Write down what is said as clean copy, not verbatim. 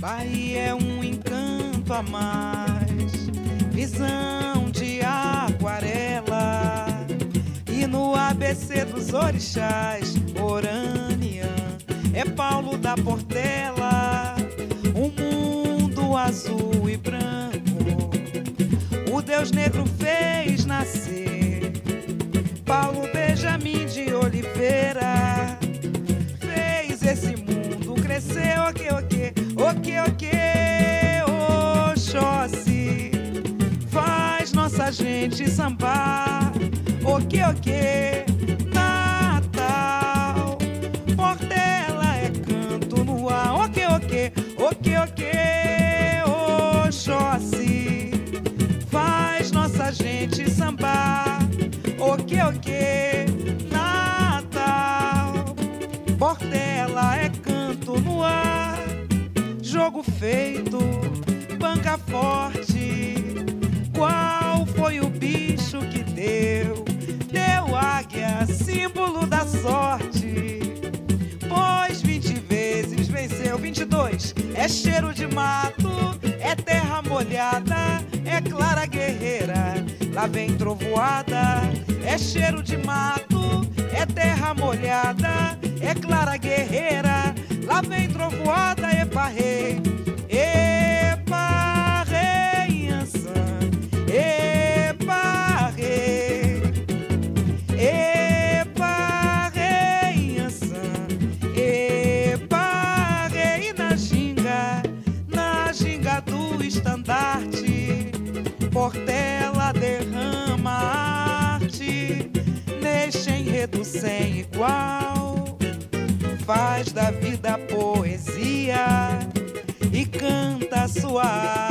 Bahia é um encanto a mais, visão de aquarela. E no ABC dos orixás, Orânia é Paulo da Portela. Um mundo azul e branco o Deus negro fez nascer. Paulo Benjamin de Oliveira fez esse mundo crescer. Ok, Oxóssi faz nossa gente sambar. Ok, Natal, Portela é canto no ar. Ok, Oxóssi faz nossa gente sambar. Ok, Natal, Portela é canto no ar. Jogo feito, banca forte. Qual foi o bicho que deu? Deu águia, símbolo da sorte. Pois 20 vezes venceu. 22 é cheiro de mato, é terra molhada, é clara guerreira, lá vem trovoada. É cheiro de mato, é terra molhada, é clara guerreira, lá vem trovoada. Epa rei, Ançã, epa rei, Ançã, epa rei. Na ginga do estandarte, Portela derrama arte neste enredo sem igual. Faz da vida poesia e canta sua